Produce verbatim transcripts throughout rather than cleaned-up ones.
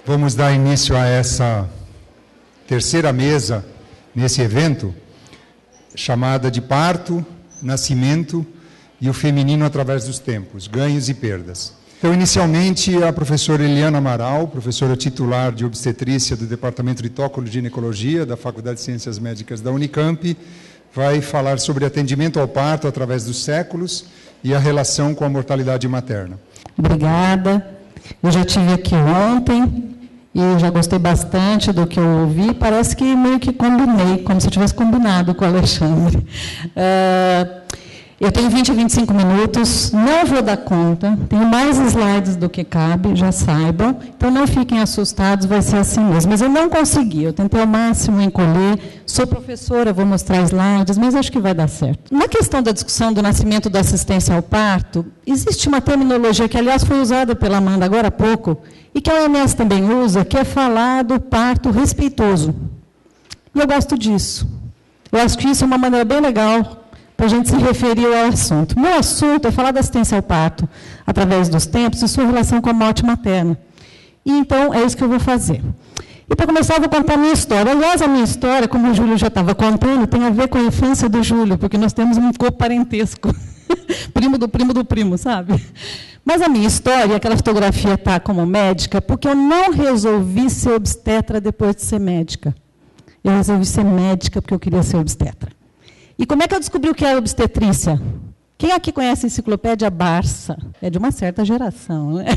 Vamos dar início a essa terceira mesa nesse evento, chamada de Parto, Nascimento e o Feminino através dos Tempos, Ganhos e Perdas. Então, inicialmente, a professora Eliana Amaral, professora titular de obstetrícia do Departamento de Tocoginecologia da Faculdade de Ciências Médicas da Unicamp, vai falar sobre atendimento ao parto através dos séculos e a relação com a mortalidade materna. Obrigada. Eu já estive aqui ontem e já gostei bastante do que eu ouvi. Parece que meio que combinei, como se eu tivesse combinado com o Alexandre. Uh, eu tenho vinte a vinte e cinco minutos, não vou dar conta, tenho mais slides do que cabe, já saibam, então não fiquem assustados, vai ser assim mesmo. Mas eu não consegui, eu tentei ao máximo encolher, sou professora, vou mostrar slides, mas acho que vai dar certo. Na questão da discussão do nascimento da assistência ao parto, existe uma terminologia que, aliás, foi usada pela Amanda agora há pouco, e que a O M S também usa, que é falar do parto respeitoso. E eu gosto disso. Eu acho que isso é uma maneira bem legal para a gente se referir ao assunto. Meu assunto é falar da assistência ao parto através dos tempos e sua relação com a morte materna. E, então, é isso que eu vou fazer. E, para começar, eu vou contar a minha história. Aliás, a minha história, como o Júlio já estava contando, tem a ver com a infância do Júlio, porque nós temos um coparentesco. Primo do primo do primo, sabe? Mas a minha história, aquela fotografia está como médica, porque eu não resolvi ser obstetra depois de ser médica. Eu resolvi ser médica porque eu queria ser obstetra. E como é que eu descobri o que era obstetrícia? Quem aqui conhece a enciclopédia Barça? É de uma certa geração, né?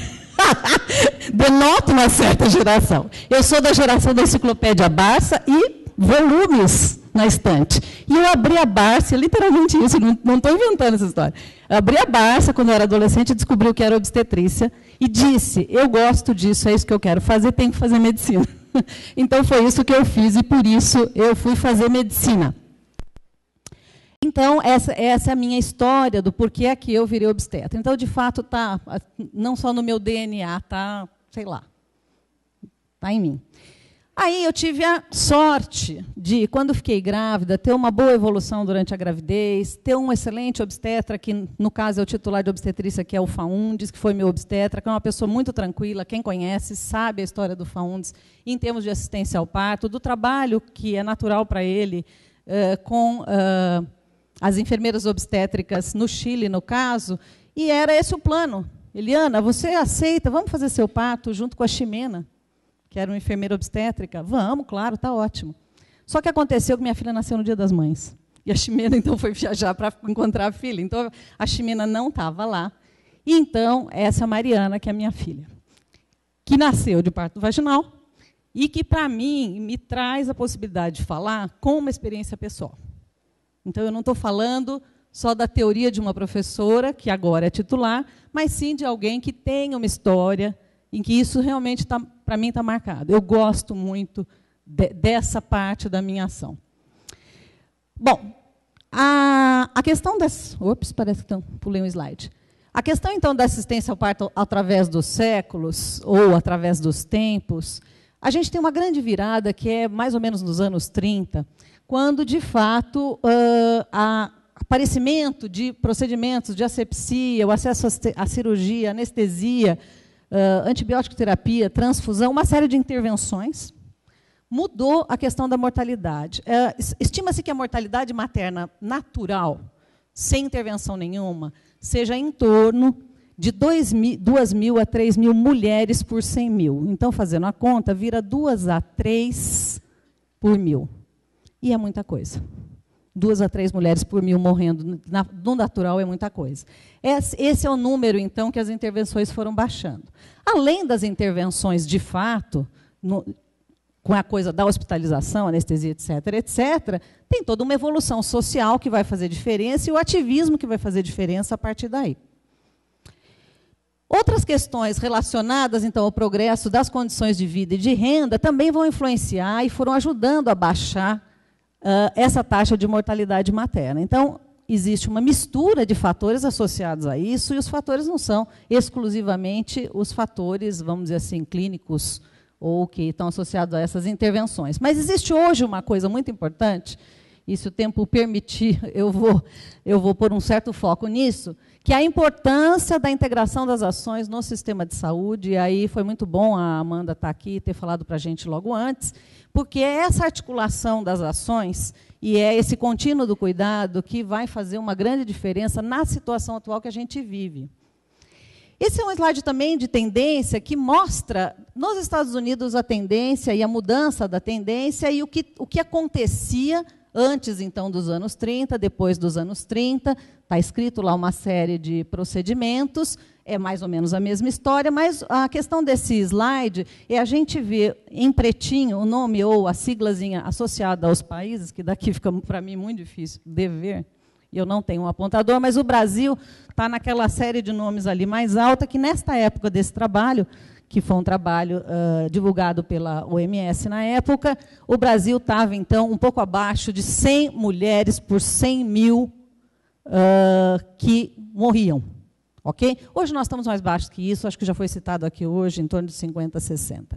Denota uma certa geração. Eu sou da geração da enciclopédia Barça e volumes na estante. E eu abri a Barça, literalmente isso, não estou inventando essa história. Eu abri a Barça quando eu era adolescente e descobri o que era obstetrícia e disse, eu gosto disso, é isso que eu quero fazer, tenho que fazer medicina. Então, foi isso que eu fiz e, por isso, eu fui fazer medicina. Então, essa, essa é a minha história do porquê é que eu virei obstetra. Então, de fato, está não só no meu D N A, está, sei lá, está em mim. Aí eu tive a sorte de, quando fiquei grávida, ter uma boa evolução durante a gravidez, ter um excelente obstetra, que no caso é o titular de obstetrícia, que é o Faundes, que foi meu obstetra, que é uma pessoa muito tranquila, quem conhece sabe a história do Faundes, em termos de assistência ao parto, do trabalho que é natural para ele, uh, com uh, as enfermeiras obstétricas no Chile, no caso, e era esse o plano. Eliana, você aceita, vamos fazer seu parto junto com a Ximena, que era uma enfermeira obstétrica? Vamos, claro, está ótimo. Só que aconteceu que minha filha nasceu no Dia das Mães. E a Ximena, então, foi viajar para encontrar a filha. Então, a Ximena não estava lá. E, então, essa é a Mariana, que é a minha filha, que nasceu de parto vaginal e que, para mim, me traz a possibilidade de falar com uma experiência pessoal. Então, eu não estou falando só da teoria de uma professora, que agora é titular, mas sim de alguém que tem uma história em que isso realmente, tá, para mim, está marcado. Eu gosto muito de, dessa parte da minha ação. Bom, a, a questão das... Ops, parece que então, pulei um slide. A questão, então, da assistência ao parto através dos séculos, ou através dos tempos, a gente tem uma grande virada, que é mais ou menos nos anos trinta, quando, de fato, uh, a aparecimento de procedimentos de asepsia, o acesso à cirurgia, anestesia, uh, antibiótico terapia, transfusão, uma série de intervenções, mudou a questão da mortalidade. Uh, estima-se que a mortalidade materna natural, sem intervenção nenhuma, seja em torno de duas mil a três mil mulheres por cem mil. Então, fazendo a conta, vira duas a três por mil. E é muita coisa. Duas a três mulheres por mil morrendo no natural é muita coisa. Esse é o número, então, que as intervenções foram baixando. Além das intervenções de fato, no, com a coisa da hospitalização, anestesia, etc, etcétera, tem toda uma evolução social que vai fazer diferença e o ativismo que vai fazer diferença a partir daí. Outras questões relacionadas, então, ao progresso das condições de vida e de renda também vão influenciar e foram ajudando a baixar Uh, essa taxa de mortalidade materna. Então, existe uma mistura de fatores associados a isso, e os fatores não são exclusivamente os fatores, vamos dizer assim, clínicos, ou que estão associados a essas intervenções. Mas existe hoje uma coisa muito importante, e se o tempo permitir, eu vou, eu vou pôr um certo foco nisso, que é a importância da integração das ações no sistema de saúde, e aí foi muito bom a Amanda estar aqui e ter falado para a gente logo antes, porque é essa articulação das ações e é esse contínuo do cuidado que vai fazer uma grande diferença na situação atual que a gente vive. Esse é um slide também de tendência que mostra, nos Estados Unidos, a tendência e a mudança da tendência e o que, o que acontecia antes, então, dos anos trinta, depois dos anos trinta. Está escrito lá uma série de procedimentos, é mais ou menos a mesma história, mas a questão desse slide é a gente ver em pretinho o nome ou a siglazinha associada aos países, que daqui fica, para mim, muito difícil de ver. Eu não tenho um apontador, mas o Brasil está naquela série de nomes ali mais alta, que nesta época desse trabalho, que foi um trabalho uh, divulgado pela O M S na época, o Brasil estava, então, um pouco abaixo de cem mulheres por cem mil uh, que morriam. Okay? Hoje nós estamos mais baixos que isso, acho que já foi citado aqui hoje, em torno de cinquenta, sessenta.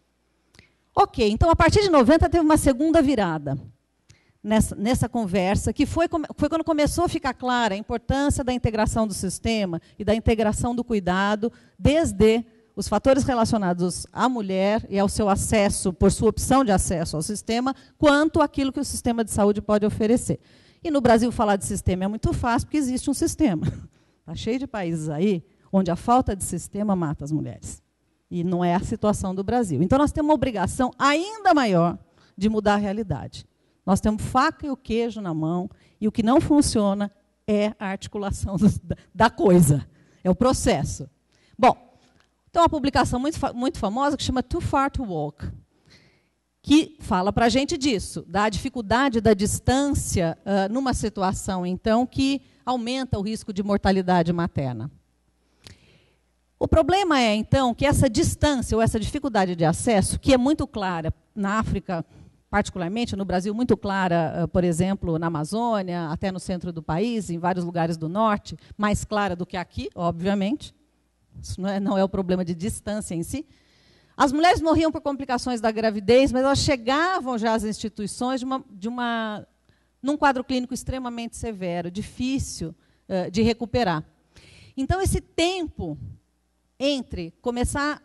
Ok, então, a partir de noventa, teve uma segunda virada. Nessa, nessa conversa, que foi, foi quando começou a ficar clara a importância da integração do sistema e da integração do cuidado, desde os fatores relacionados à mulher e ao seu acesso, por sua opção de acesso ao sistema, quanto aquilo que o sistema de saúde pode oferecer. E no Brasil falar de sistema é muito fácil, porque existe um sistema. Está cheio de países aí onde a falta de sistema mata as mulheres. E não é a situação do Brasil. Então, nós temos uma obrigação ainda maior de mudar a realidade. Nós temos faca e o queijo na mão, e o que não funciona é a articulação do, da coisa, é o processo. Bom, tem uma publicação muito, muito famosa que chama Too Far to Walk, que fala para a gente disso, da dificuldade da distância uh, numa situação, então, que aumenta o risco de mortalidade materna. O problema é, então, que essa distância, ou essa dificuldade de acesso, que é muito clara na África, particularmente no Brasil, muito clara, por exemplo, na Amazônia, até no centro do país, em vários lugares do norte, mais clara do que aqui, obviamente. Isso não é, não é o problema de distância em si. As mulheres morriam por complicações da gravidez, mas elas chegavam já às instituições de uma, de uma, num quadro clínico extremamente severo, difícil uh, de recuperar. Então, esse tempo entre começar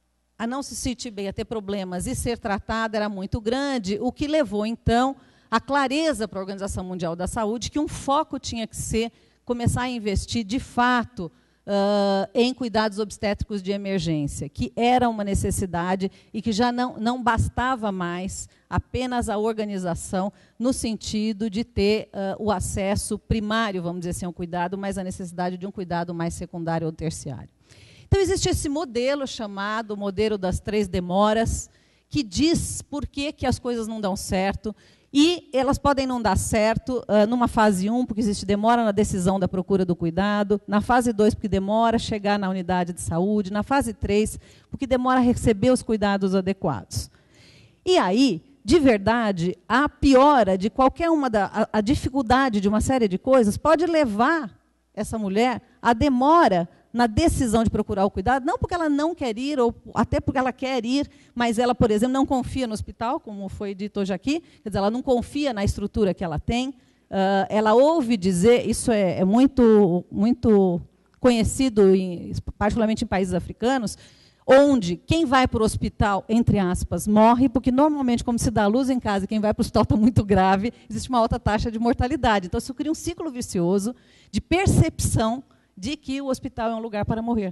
a não se sentir bem, a ter problemas e ser tratada era muito grande, o que levou, então, a clareza para a Organização Mundial da Saúde que um foco tinha que ser começar a investir, de fato, uh, em cuidados obstétricos de emergência, que era uma necessidade e que já não, não bastava mais apenas a organização no sentido de ter uh, o acesso primário, vamos dizer assim, ao cuidado, mas a necessidade de um cuidado mais secundário ou terciário. Então, existe esse modelo chamado modelo das três demoras, que diz por que, que as coisas não dão certo, e elas podem não dar certo uh, numa fase um, porque existe demora na decisão da procura do cuidado, na fase dois, porque demora a chegar na unidade de saúde, na fase três, porque demora a receber os cuidados adequados. E aí, de verdade, a piora de qualquer uma, da, a, a dificuldade de uma série de coisas pode levar essa mulher à demora na decisão de procurar o cuidado, não porque ela não quer ir, ou até porque ela quer ir, mas ela, por exemplo, não confia no hospital, como foi dito hoje aqui, quer dizer, ela não confia na estrutura que ela tem, uh, ela ouve dizer, isso é, é muito, muito conhecido, em, particularmente em países africanos, onde quem vai para o hospital, entre aspas, morre, porque normalmente, como se dá à luz em casa e quem vai para o hospital está muito grave, existe uma alta taxa de mortalidade. Então, isso cria um ciclo vicioso de percepção de que o hospital é um lugar para morrer,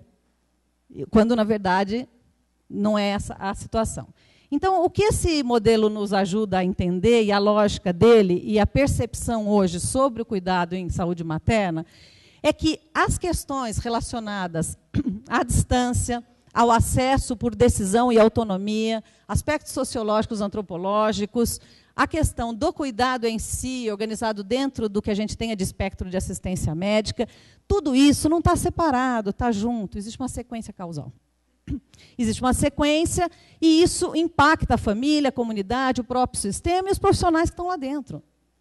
quando, na verdade, não é essa a situação. Então, o que esse modelo nos ajuda a entender, e a lógica dele, e a percepção hoje sobre o cuidado em saúde materna, é que as questões relacionadas à distância, ao acesso por decisão e autonomia, aspectos sociológicos, antropológicos, a questão do cuidado em si, organizado dentro do que a gente tenha de espectro de assistência médica, tudo isso não está separado, está junto, existe uma sequência causal. Existe uma sequência e isso impacta a família, a comunidade, o próprio sistema e os profissionais que estão lá dentro.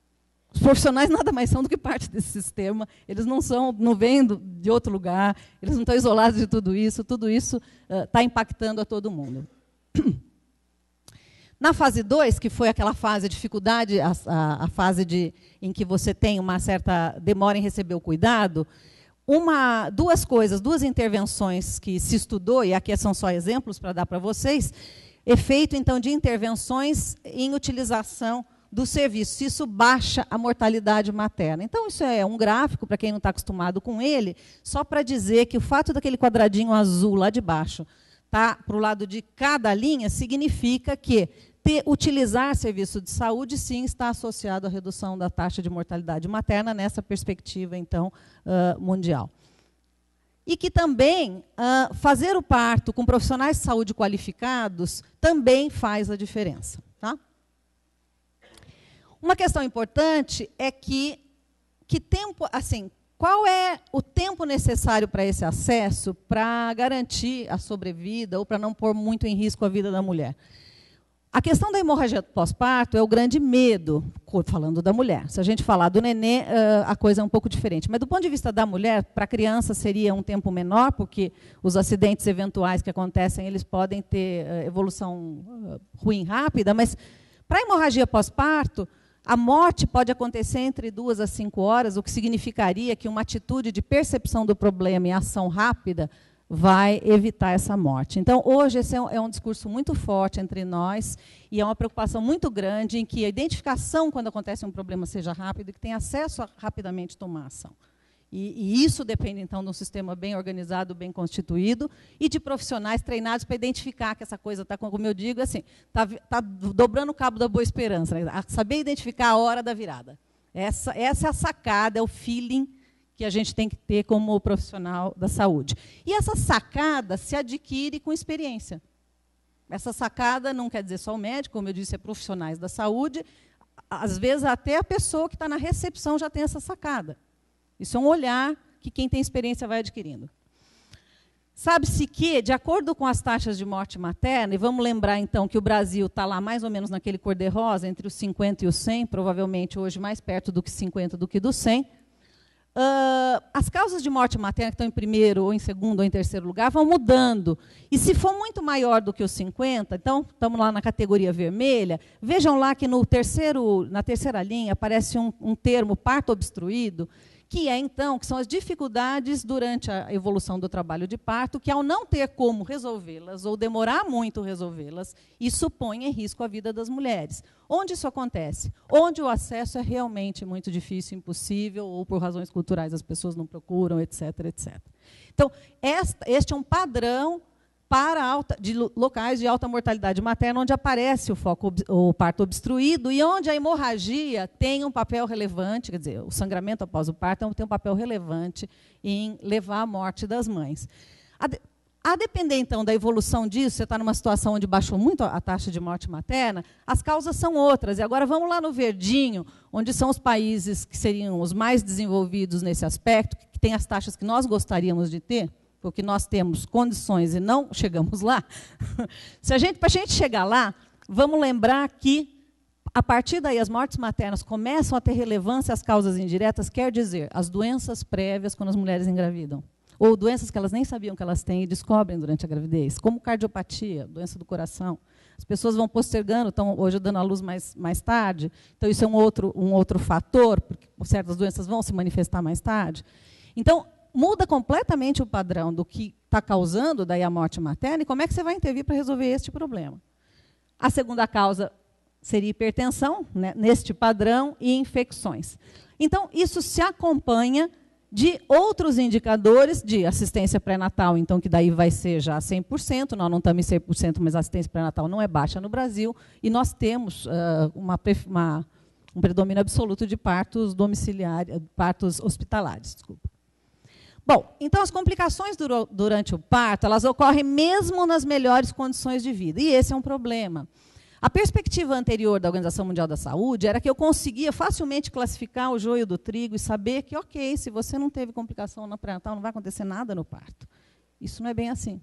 Os profissionais nada mais são do que parte desse sistema, eles não são, não vêm de outro lugar, eles não estão isolados de tudo isso, tudo isso está uh, impactando a todo mundo. Na fase dois, que foi aquela fase de dificuldade, a, a, a fase de, em que você tem uma certa demora em receber o cuidado, uma, duas coisas, duas intervenções que se estudou, e aqui são só exemplos para dar para vocês, efeito, então, de intervenções em utilização do serviço. Isso baixa a mortalidade materna. Então, isso é um gráfico, para quem não está acostumado com ele, só para dizer que o fato daquele quadradinho azul lá de baixo tá para o lado de cada linha, significa que ter, utilizar serviço de saúde, sim, está associado à redução da taxa de mortalidade materna, nessa perspectiva, então, uh, mundial. E que também uh, fazer o parto com profissionais de saúde qualificados também faz a diferença. Tá? Uma questão importante é que, que tempo, assim, qual é o tempo necessário para esse acesso para garantir a sobrevida ou para não pôr muito em risco a vida da mulher? A questão da hemorragia pós-parto é o grande medo, falando da mulher. Se a gente falar do nenê, a coisa é um pouco diferente. Mas, do ponto de vista da mulher, para a criança seria um tempo menor, porque os acidentes eventuais que acontecem, eles podem ter evolução ruim rápida, mas, para a hemorragia pós-parto, a morte pode acontecer entre duas a cinco horas, o que significaria que uma atitude de percepção do problema e ação rápida vai evitar essa morte. Então, hoje, esse é um, é um discurso muito forte entre nós e é uma preocupação muito grande em que a identificação, quando acontece um problema, seja rápida e que tenha acesso a rapidamente tomar ação. E, e isso depende, então, de um sistema bem organizado, bem constituído e de profissionais treinados para identificar que essa coisa está, como eu digo, assim, está tá dobrando o cabo da boa esperança, né? Saber identificar a hora da virada. Essa, essa é a sacada, é o feeling que a gente tem que ter como profissional da saúde. E essa sacada se adquire com experiência. Essa sacada não quer dizer só o médico, como eu disse, é profissionais da saúde. Às vezes, até a pessoa que está na recepção já tem essa sacada. Isso é um olhar que quem tem experiência vai adquirindo. Sabe-se que, de acordo com as taxas de morte materna, e vamos lembrar, então, que o Brasil está lá mais ou menos naquele cor-de-rosa, entre os cinquenta e os cem, provavelmente hoje mais perto do que cinquenta do que do cem, Uh, as causas de morte materna que estão em primeiro, ou em segundo, ou em terceiro lugar, vão mudando. E se for muito maior do que os cinquenta, então, estamos lá na categoria vermelha, vejam lá que no terceiro, na terceira linha aparece um, um termo, parto obstruído, que é, então, que são as dificuldades durante a evolução do trabalho de parto, que, ao não ter como resolvê-las, ou demorar muito resolvê-las, isso põe em risco a vida das mulheres. Onde isso acontece? Onde o acesso é realmente muito difícil, impossível, ou por razões culturais as pessoas não procuram, etc, etcétera. Então, esta, este é um padrão para alta, de locais de alta mortalidade materna, onde aparece o, foco, o parto obstruído e onde a hemorragia tem um papel relevante, quer dizer, o sangramento após o parto tem um papel relevante em levar à morte das mães. A, de, a depender, então, da evolução disso, você está numa situação onde baixou muito a taxa de morte materna, as causas são outras. E agora vamos lá no verdinho, onde são os países que seriam os mais desenvolvidos nesse aspecto, que têm as taxas que nós gostaríamos de ter, porque nós temos condições e não chegamos lá. Se a gente, para a gente chegar lá, vamos lembrar que, a partir daí, as mortes maternas começam a ter relevância às causas indiretas, quer dizer, as doenças prévias quando as mulheres engravidam, ou doenças que elas nem sabiam que elas têm e descobrem durante a gravidez, como cardiopatia, doença do coração. As pessoas vão postergando, estão hoje dando à luz mais, mais tarde, então isso é um outro, um outro fator, porque certas doenças vão se manifestar mais tarde. Então, muda completamente o padrão do que está causando daí a morte materna e como é que você vai intervir para resolver este problema. A segunda causa seria hipertensão, né, neste padrão, e infecções. Então, isso se acompanha de outros indicadores de assistência pré-natal, então, que daí vai ser já cem por cento, nós não estamos em cem por cento, mas a assistência pré-natal não é baixa no Brasil, e nós temos uh, uma, uma, um predomínio absoluto de partos domiciliares, partos hospitalares, desculpa. Bom, então as complicações durante o parto, elas ocorrem mesmo nas melhores condições de vida, e esse é um problema. A perspectiva anterior da Organização Mundial da Saúde era que eu conseguia facilmente classificar o joio do trigo e saber que, ok, se você não teve complicação na pré-natal, não vai acontecer nada no parto. Isso não é bem assim.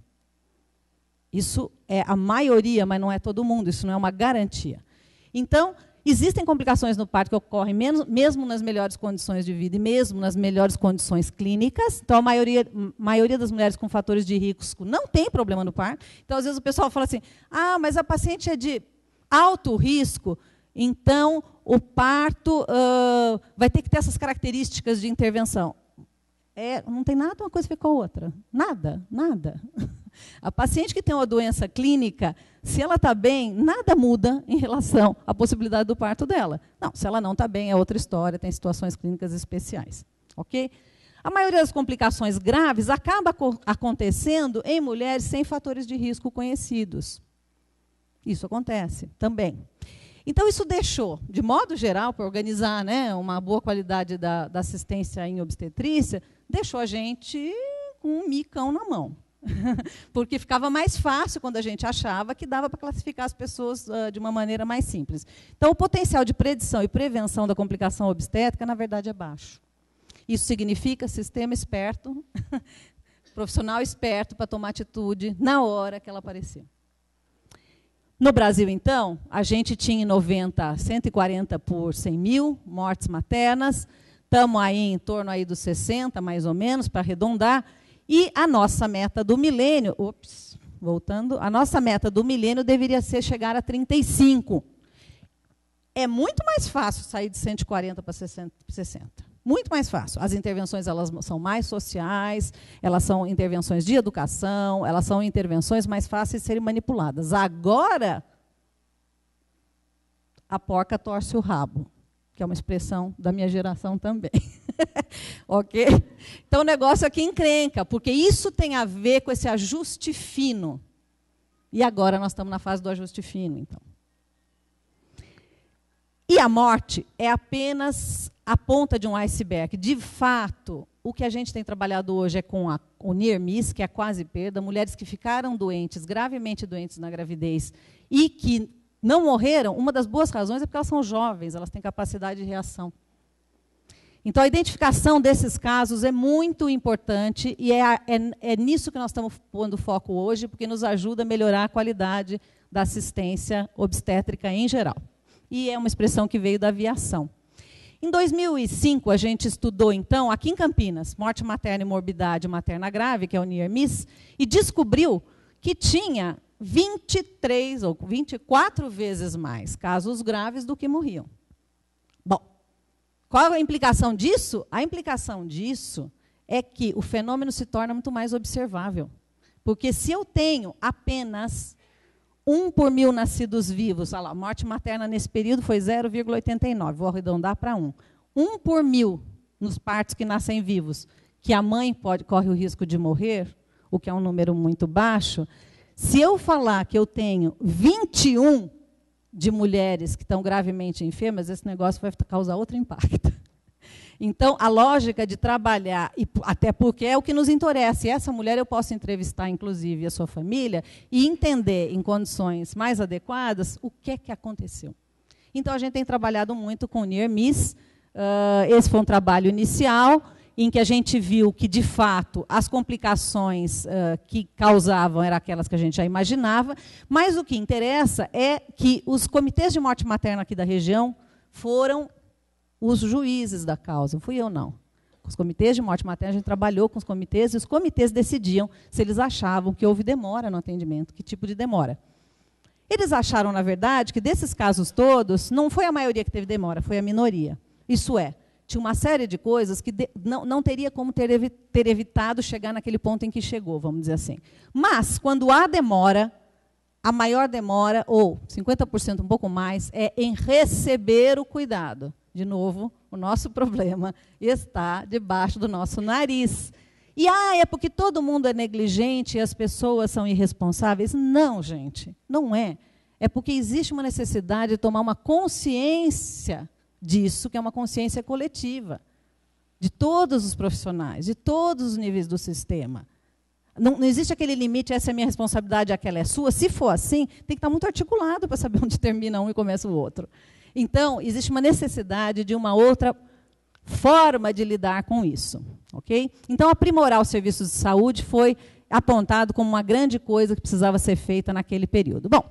Isso é a maioria, mas não é todo mundo, isso não é uma garantia. Então, existem complicações no parto que ocorrem menos, mesmo nas melhores condições de vida e mesmo nas melhores condições clínicas. Então, a maioria, maioria das mulheres com fatores de risco não tem problema no parto. Então, às vezes, o pessoal fala assim, ah, mas a paciente é de alto risco, então o parto uh, vai ter que ter essas características de intervenção. É, não tem nada uma coisa a ver com a outra. Nada, nada. A paciente que tem uma doença clínica, se ela está bem, nada muda em relação à possibilidade do parto dela. Não, se ela não está bem, é outra história, tem situações clínicas especiais. Ok? A maioria das complicações graves acaba acontecendo em mulheres sem fatores de risco conhecidos. Isso acontece também. Então, isso deixou, de modo geral, para organizar, né, uma boa qualidade da, da assistência em obstetrícia, deixou a gente com um micão na mão. Porque ficava mais fácil quando a gente achava que dava para classificar as pessoas uh, de uma maneira mais simples. Então, o potencial de predição e prevenção da complicação obstétrica, na verdade, é baixo. Isso significa sistema esperto, profissional esperto para tomar atitude na hora que ela apareceu. No Brasil, então, a gente tinha em noventa, cento e quarenta por cem mil mortes maternas, estamos aí em torno aí dos sessenta, mais ou menos, para arredondar, e a nossa meta do milênio, ops, voltando, a nossa meta do milênio deveria ser chegar a trinta e cinco. É muito mais fácil sair de cento e quarenta para sessenta. Muito mais fácil. As intervenções elas são mais sociais, elas são intervenções de educação, elas são intervenções mais fáceis de serem manipuladas. Agora, a porca torce o rabo, que é uma expressão da minha geração também. Ok? Então, o negócio aqui encrenca, porque isso tem a ver com esse ajuste fino. E agora nós estamos na fase do ajuste fino, então. E a morte é apenas a ponta de um iceberg. De fato, o que a gente tem trabalhado hoje é com a, o near miss, que é a quase perda, mulheres que ficaram doentes, gravemente doentes na gravidez, e que não morreram. Uma das boas razões é porque elas são jovens, elas têm capacidade de reação. Então, a identificação desses casos é muito importante, e é, é, é nisso que nós estamos pondo foco hoje, porque nos ajuda a melhorar a qualidade da assistência obstétrica em geral. E é uma expressão que veio da aviação. Em dois mil e cinco, a gente estudou, então, aqui em Campinas, morte materna e morbidade materna grave, que é o near miss, e descobriu que tinha vinte e três ou vinte e quatro vezes mais casos graves do que morriam. Bom, qual a implicação disso? A implicação disso é que o fenômeno se torna muito mais observável. Porque se eu tenho apenas um por mil nascidos vivos, olha lá, a morte materna nesse período foi zero vírgula oitenta e nove, vou arredondar para um. Um por mil nos partos que nascem vivos, que a mãe pode, corre o risco de morrer, o que é um número muito baixo. Se eu falar que eu tenho vinte e um de mulheres que estão gravemente enfermas, esse negócio vai causar outro impacto. Então, a lógica de trabalhar, e até porque é o que nos interessa, e essa mulher eu posso entrevistar, inclusive, a sua família, e entender, em condições mais adequadas, o que é que aconteceu. Então, a gente tem trabalhado muito com o near miss. Uh, esse foi um trabalho inicial, em que a gente viu que, de fato, as complicações uh, que causavam eram aquelas que a gente já imaginava, mas o que interessa é que os comitês de morte materna aqui da região foram os juízes da causa, não fui eu, não. Os comitês de morte materna, a gente trabalhou com os comitês, e os comitês decidiam se eles achavam que houve demora no atendimento, que tipo de demora. Eles acharam, na verdade, que desses casos todos, não foi a maioria que teve demora, foi a minoria. Isso é, tinha uma série de coisas que de, não, não teria como ter, evi, ter evitado chegar naquele ponto em que chegou, vamos dizer assim. Mas, quando há demora, a maior demora, ou cinquenta por cento, um pouco mais, é em receber o cuidado. De novo, o nosso problema está debaixo do nosso nariz. E, ah, é porque todo mundo é negligente e as pessoas são irresponsáveis. Não, gente, não é. É porque existe uma necessidade de tomar uma consciência disso, que é uma consciência coletiva, de todos os profissionais, de todos os níveis do sistema. Não, não existe aquele limite, essa é a minha responsabilidade, aquela é sua. Se for assim, tem que estar muito articulado para saber onde termina um e começa o outro. Então, existe uma necessidade de uma outra forma de lidar com isso. Okay? Então, aprimorar os serviços de saúde foi apontado como uma grande coisa que precisava ser feita naquele período. Bom,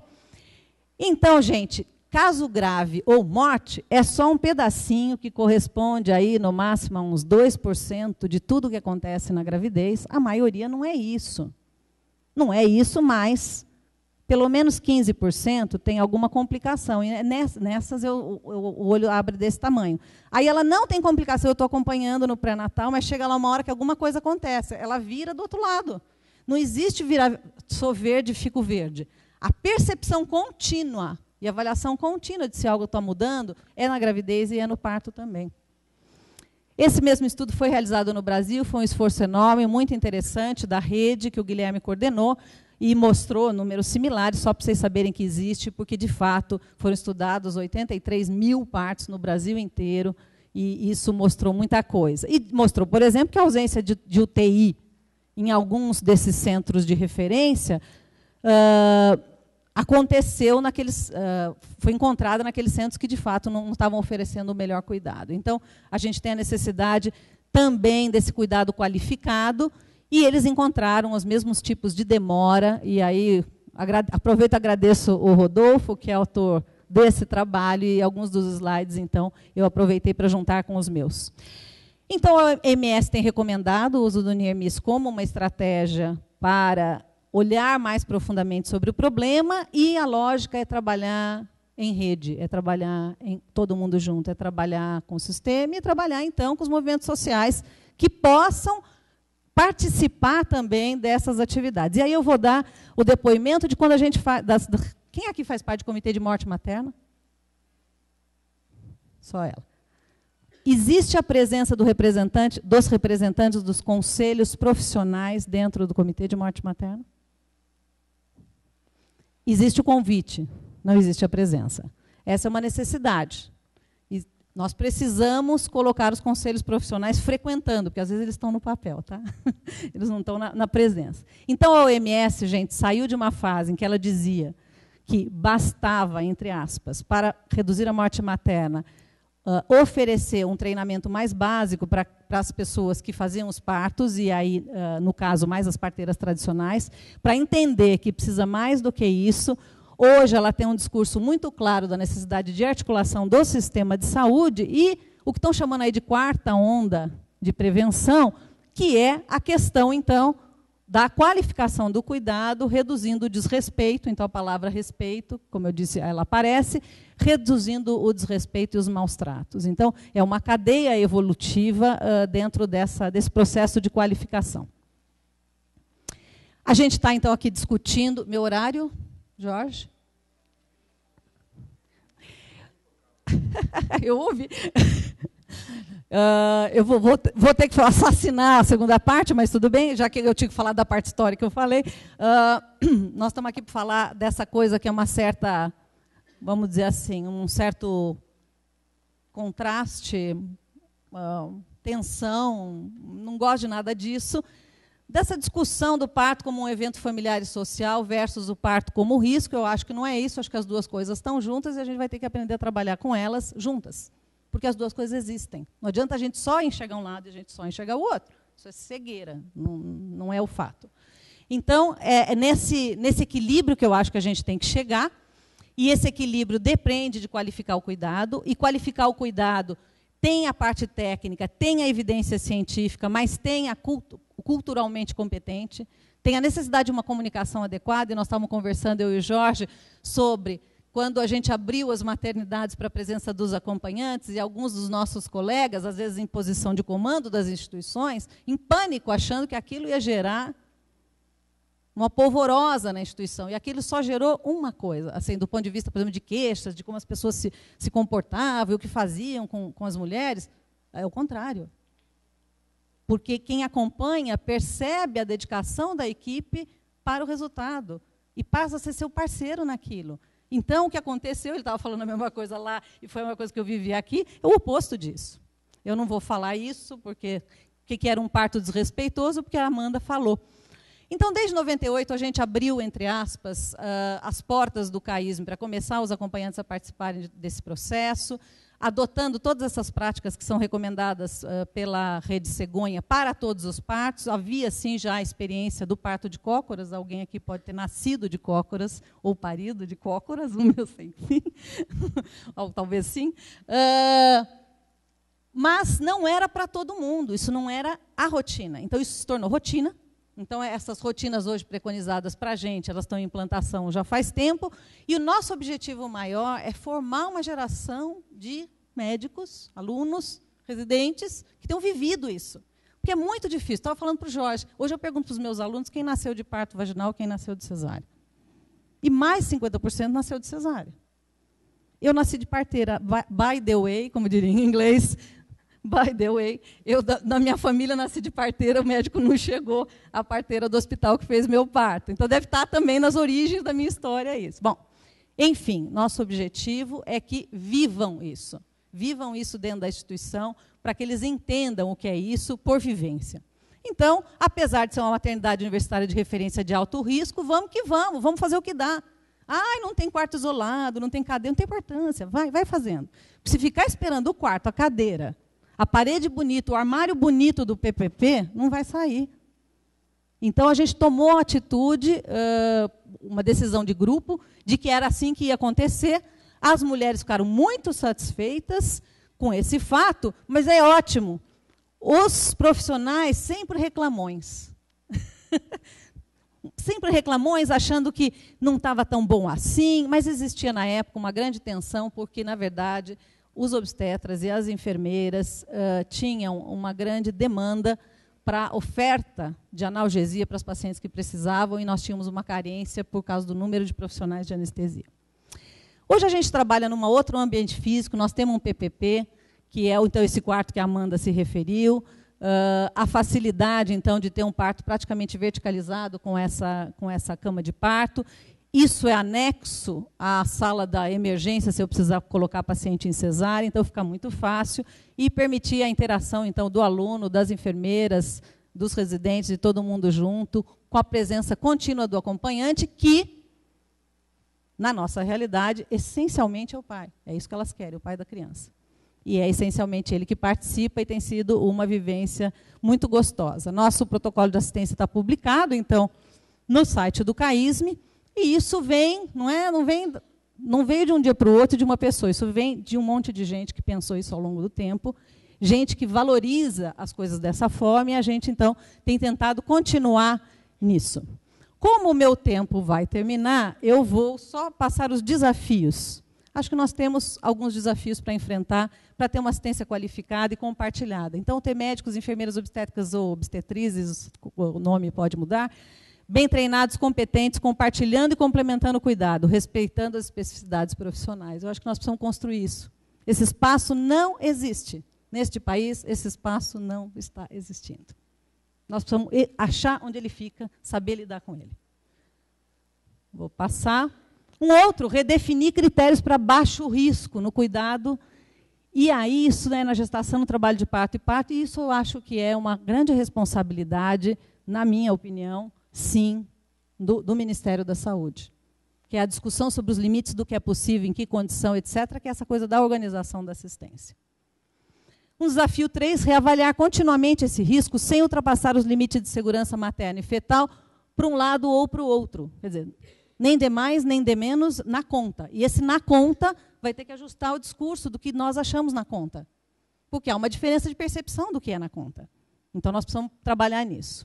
então, gente, caso grave ou morte é só um pedacinho que corresponde aí, no máximo, a uns dois por cento de tudo que acontece na gravidez. A maioria não é isso. Não é isso, mas pelo menos quinze por cento tem alguma complicação. E nessas, eu, eu, o olho abre desse tamanho. Aí ela não tem complicação, eu estou acompanhando no pré-natal, mas chega lá uma hora que alguma coisa acontece. Ela vira do outro lado. Não existe virar, sou verde, fico verde. A percepção contínua e avaliação contínua de se algo está mudando é na gravidez e é no parto também. Esse mesmo estudo foi realizado no Brasil, foi um esforço enorme, muito interessante, da rede que o Guilherme coordenou, e mostrou números similares, só para vocês saberem que existe, porque, de fato, foram estudados oitenta e três mil partos no Brasil inteiro, e isso mostrou muita coisa. E mostrou, por exemplo, que a ausência de, de U T I em alguns desses centros de referência uh, aconteceu naqueles, uh, foi encontrada naqueles centros que, de fato, não, não estavam oferecendo o melhor cuidado. Então, a gente tem a necessidade também desse cuidado qualificado, e eles encontraram os mesmos tipos de demora, e aí aproveito e agradeço o Rodolfo, que é autor desse trabalho, e alguns dos slides, então, eu aproveitei para juntar com os meus. Então, a O M S tem recomendado o uso do Near Miss como uma estratégia para olhar mais profundamente sobre o problema, e a lógica é trabalhar em rede, é trabalhar em todo mundo junto, é trabalhar com o sistema e trabalhar, então, com os movimentos sociais que possam participar também dessas atividades. E aí eu vou dar o depoimento de quando a gente faz... Das, quem aqui faz parte do Comitê de Morte Materna? Só ela. Existe a presença do representante, dos representantes dos conselhos profissionais dentro do Comitê de Morte Materna? Existe o convite, não existe a presença. Essa é uma necessidade. E nós precisamos colocar os conselhos profissionais frequentando, porque às vezes eles estão no papel, tá? Eles não estão na, na presença. Então, a O M S, gente, saiu de uma fase em que ela dizia que bastava, entre aspas, para reduzir a morte materna, uh, oferecer um treinamento mais básico para as pessoas que faziam os partos, e aí, uh, no caso, mais as parteiras tradicionais, para entender que precisa mais do que isso. Hoje, ela tem um discurso muito claro da necessidade de articulação do sistema de saúde e o que estão chamando aí de quarta onda de prevenção, que é a questão, então, da qualificação do cuidado, reduzindo o desrespeito. Então, a palavra respeito, como eu disse, ela aparece, reduzindo o desrespeito e os maus tratos. Então, é uma cadeia evolutiva uh, dentro dessa, desse processo de qualificação. A gente está, então, aqui discutindo... Meu horário... Jorge? Eu ouvi. Uh, eu vou, vou, vou ter que assassinar a segunda parte, mas tudo bem, já que eu tinha que falar da parte histórica que eu falei. Uh, nós estamos aqui para falar dessa coisa que é uma certa, vamos dizer assim, um certo contraste, uh, tensão, não gosto de nada disso. Dessa discussão do parto como um evento familiar e social versus o parto como risco, eu acho que não é isso, acho que as duas coisas estão juntas e a gente vai ter que aprender a trabalhar com elas juntas, porque as duas coisas existem. Não adianta a gente só enxergar um lado e a gente só enxergar o outro. Isso é cegueira, não, não é o fato. Então, é nesse, nesse equilíbrio que eu acho que a gente tem que chegar, e esse equilíbrio depende de qualificar o cuidado, e qualificar o cuidado tem a parte técnica, tem a evidência científica, mas tem a cultura, culturalmente competente, tem a necessidade de uma comunicação adequada, e nós estávamos conversando, eu e o Jorge, sobre quando a gente abriu as maternidades para a presença dos acompanhantes, e alguns dos nossos colegas, às vezes em posição de comando das instituições, em pânico, achando que aquilo ia gerar uma polvorosa na instituição, e aquilo só gerou uma coisa, assim, do ponto de vista, por exemplo, de queixas, de como as pessoas se, se comportavam, e o que faziam com, com as mulheres, é o contrário. Porque quem acompanha percebe a dedicação da equipe para o resultado e passa a ser seu parceiro naquilo. Então, o que aconteceu, ele estava falando a mesma coisa lá, e foi uma coisa que eu vivi aqui, é o oposto disso. Eu não vou falar isso, porque que, que era um parto desrespeitoso, porque a Amanda falou. Então, desde noventa e oito, a gente abriu, entre aspas, uh, as portas do CAISM para começar os acompanhantes a participarem desse processo, adotando todas essas práticas que são recomendadas uh, pela Rede Cegonha para todos os partos. Havia, sim, já a experiência do parto de cócoras. Alguém aqui pode ter nascido de cócoras ou parido de cócoras, um eu sei, sim. Ou talvez sim. Uh, mas não era para todo mundo, isso não era a rotina. Então, isso se tornou rotina Então, essas rotinas hoje preconizadas para a gente, elas estão em implantação já faz tempo, e o nosso objetivo maior é formar uma geração de médicos, alunos, residentes, que tenham vivido isso. Porque é muito difícil. Estava falando para o Jorge, hoje eu pergunto para os meus alunos quem nasceu de parto vaginal, quem nasceu de cesárea. E mais de cinquenta por cento nasceu de cesárea. Eu nasci de parteira, by the way, como diria em inglês, by the way, eu, da, na minha família, nasci de parteira, o médico não chegou, a parteira do hospital que fez meu parto. Então, deve estar também nas origens da minha história isso. Bom, enfim, nosso objetivo é que vivam isso. Vivam isso dentro da instituição, para que eles entendam o que é isso por vivência. Então, apesar de ser uma maternidade universitária de referência de alto risco, vamos que vamos, vamos fazer o que dá. Ah, não tem quarto isolado, não tem cadeira, não tem importância, vai, vai fazendo. Se ficar esperando o quarto, a cadeira, a parede bonita, o armário bonito do P P P, não vai sair. Então, a gente tomou a atitude, uma decisão de grupo, de que era assim que ia acontecer. As mulheres ficaram muito satisfeitas com esse fato, mas é ótimo. Os profissionais sempre reclamões. Sempre reclamões, achando que não estava tão bom assim, mas existia na época uma grande tensão, porque, na verdade, os obstetras e as enfermeiras uh, tinham uma grande demanda para oferta de analgesia para as pacientes que precisavam, e nós tínhamos uma carência por causa do número de profissionais de anestesia. Hoje a gente trabalha num outro ambiente físico, nós temos um P P P, que é então esse quarto que a Amanda se referiu, uh, a facilidade então de ter um parto praticamente verticalizado com essa, com essa cama de parto. Isso é anexo à sala da emergência, se eu precisar colocar paciente em cesárea, então fica muito fácil, e permitir a interação então do aluno, das enfermeiras, dos residentes, de todo mundo junto, com a presença contínua do acompanhante, que, na nossa realidade, essencialmente é o pai. É isso que elas querem, o pai da criança. E é essencialmente ele que participa, e tem sido uma vivência muito gostosa. Nosso protocolo de assistência está publicado, então, no site do CAISME, e isso vem, não é, não vem, não veio de um dia para o outro de uma pessoa, isso vem de um monte de gente que pensou isso ao longo do tempo, gente que valoriza as coisas dessa forma, e a gente, então, tem tentado continuar nisso. Como o meu tempo vai terminar, eu vou só passar os desafios. Acho que nós temos alguns desafios para enfrentar, para ter uma assistência qualificada e compartilhada. Então, ter médicos, enfermeiras obstétricas ou obstetrizes, o nome pode mudar, bem treinados, competentes, compartilhando e complementando o cuidado, respeitando as especificidades profissionais. Eu acho que nós precisamos construir isso. Esse espaço não existe. Neste país, esse espaço não está existindo. Nós precisamos achar onde ele fica, saber lidar com ele. Vou passar. Um outro, redefinir critérios para baixo risco no cuidado. E aí, isso, né, na gestação, no trabalho de parto e parto, e isso eu acho que é uma grande responsabilidade, na minha opinião, sim, do, do Ministério da Saúde. Que é a discussão sobre os limites do que é possível, em que condição, etcétera, que é essa coisa da organização da assistência. Um desafio três, reavaliar continuamente esse risco sem ultrapassar os limites de segurança materna e fetal para um lado ou para o outro. Quer dizer, nem de mais, nem de menos, na conta. E esse na conta vai ter que ajustar o discurso do que nós achamos na conta. Porque há uma diferença de percepção do que é na conta. Então, nós precisamos trabalhar nisso.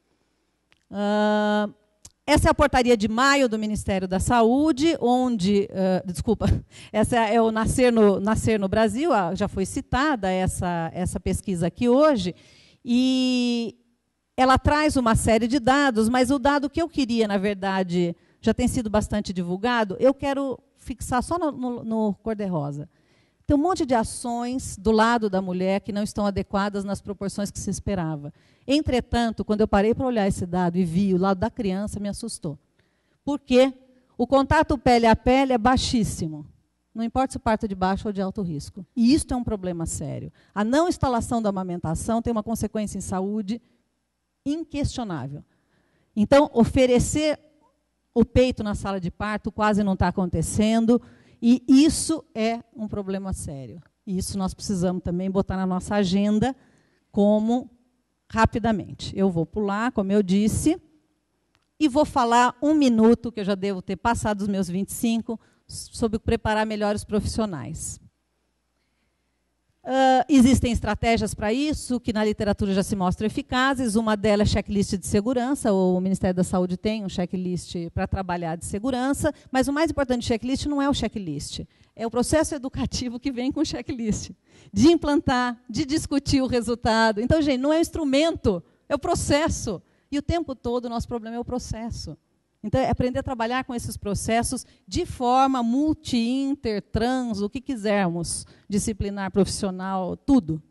Uh, essa é a portaria de maio do Ministério da Saúde, onde, uh, desculpa, essa é o Nascer no, Nascer no Brasil, já foi citada essa, essa pesquisa aqui hoje, e ela traz uma série de dados, mas o dado que eu queria, na verdade, já tem sido bastante divulgado, eu quero fixar só no, no, no cor-de-rosa. Tem um monte de ações do lado da mulher que não estão adequadas nas proporções que se esperava. Entretanto, quando eu parei para olhar esse dado e vi o lado da criança, me assustou. Por quê? O contato pele a pele é baixíssimo. Não importa se o parto é de baixo ou de alto risco. E isso é um problema sério. A não instalação da amamentação tem uma consequência em saúde inquestionável. Então, oferecer o peito na sala de parto quase não está acontecendo, e isso é um problema sério. E isso nós precisamos também botar na nossa agenda como rapidamente. Eu vou pular, como eu disse, e vou falar um minuto, que eu já devo ter passado os meus vinte e cinco, sobre preparar melhor os profissionais. Uh, existem estratégias para isso, que na literatura já se mostram eficazes. Uma delas é checklist de segurança. O Ministério da Saúde tem um checklist para trabalhar de segurança, mas o mais importante do checklist não é o checklist, é o processo educativo que vem com o checklist, de implantar, de discutir o resultado. Então, gente, não é o instrumento, é o processo. E o tempo todo o nosso problema é o processo. Então, é aprender a trabalhar com esses processos de forma multi, inter, trans, o que quisermos, disciplinar, profissional, tudo.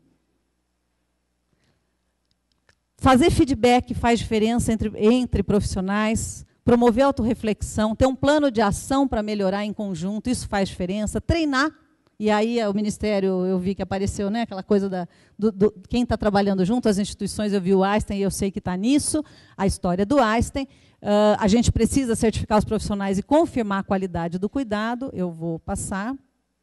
Fazer feedback faz diferença entre, entre profissionais, promover autorreflexão, ter um plano de ação para melhorar em conjunto, isso faz diferença. Treinar, e aí o Ministério, eu vi que apareceu, né, aquela coisa da, do, do, quem está trabalhando junto, as instituições, eu vi o Einstein e eu sei que está nisso, a história do Einstein. Uh, a gente precisa certificar os profissionais e confirmar a qualidade do cuidado. Eu vou passar.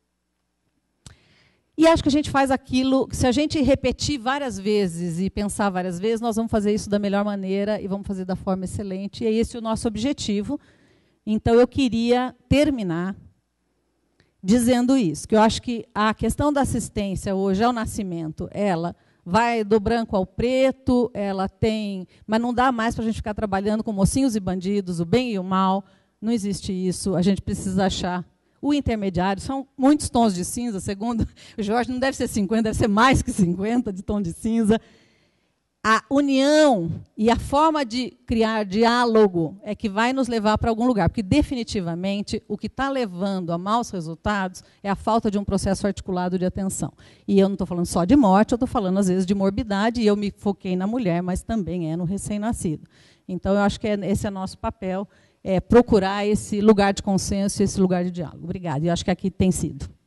E acho que a gente faz aquilo, se a gente repetir várias vezes e pensar várias vezes, nós vamos fazer isso da melhor maneira e vamos fazer da forma excelente. E é esse o nosso objetivo. Então, eu queria terminar dizendo isso, que eu acho que a questão da assistência hoje ao nascimento, ela vai do branco ao preto, ela tem... Mas não dá mais para a gente ficar trabalhando com mocinhos e bandidos, o bem e o mal. Não existe isso. A gente precisa achar o intermediário. São muitos tons de cinza, segundo o Jorge, não deve ser cinquenta, deve ser mais que cinquenta de tom de cinza. A união e a forma de criar diálogo é que vai nos levar para algum lugar, porque, definitivamente, o que está levando a maus resultados é a falta de um processo articulado de atenção. E eu não estou falando só de morte, eu estou falando, às vezes, de morbidade, e eu me foquei na mulher, mas também é no recém-nascido. Então, eu acho que é, esse é nosso papel, é procurar esse lugar de consenso, esse lugar de diálogo. Obrigada. E eu acho que aqui tem sido.